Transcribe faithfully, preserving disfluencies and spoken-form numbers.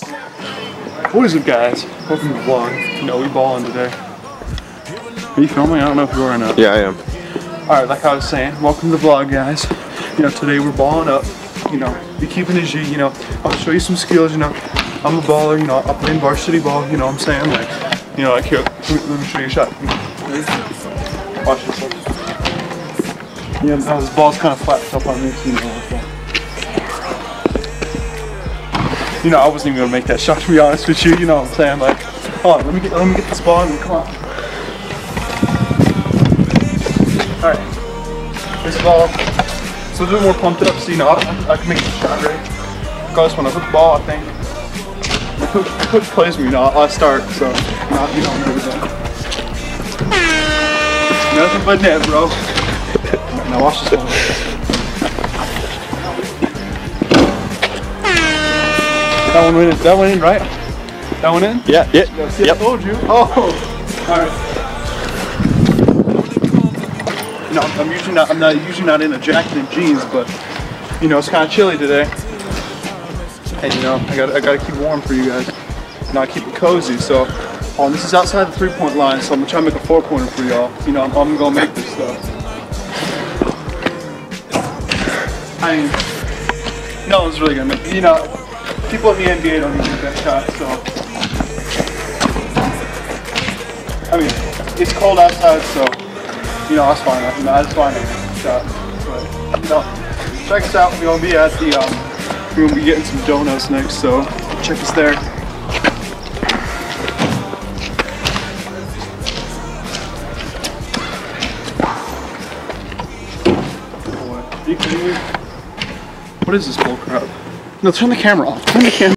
What is up, guys? Welcome to the vlog. You know, we balling today. Are you filming? I don't know if you are or not. Yeah, I am. Alright, like I was saying, welcome to the vlog, guys. You know, today we're balling up. You know, be keeping it G, you know. I'll show you some skills, you know. I'm a baller, you know, I play in varsity ball, you know what I'm saying? Like, you know, like here, let me, let me show you a shot. Watch this one. Yeah, now this ball's kind of flat up on me, so you know. You know, I wasn't even gonna make that shot, to be honest with you. You know what I'm saying? Like, hold on, let me get, let me get this ball and come on. All right, this ball. So a little more pumped up, so you know I, I can make the shot ready. Because when I hook the ball, I think the hook, the hook plays me. You know, I start, so you know, you know everything. Nothing but net, bro. Right, now watch this ball. That one went in, that went in, right? That one in? Yeah, yeah. See, yep. I told you. Oh, alright. No, I'm usually not I'm not usually not in a jacket and jeans, but you know, it's kinda chilly today. And you know, I gotta I gotta keep warm for you guys. You know, I keep it cozy, so um, this is outside the three point line, so I'm gonna try to make a four pointer for y'all. You know, I'm, I'm gonna make this stuff. I mean, no one's really gonna make you know. People in the N B A don't even make that shot, so. I mean, it's cold outside, so, you know, that's fine. You know, that's fine. Shot. But, you know, check us out. We're going to be at the, um, we're going to be getting some donuts next, so check us there. What is this bull crap? No, turn the camera off. Turn the camera.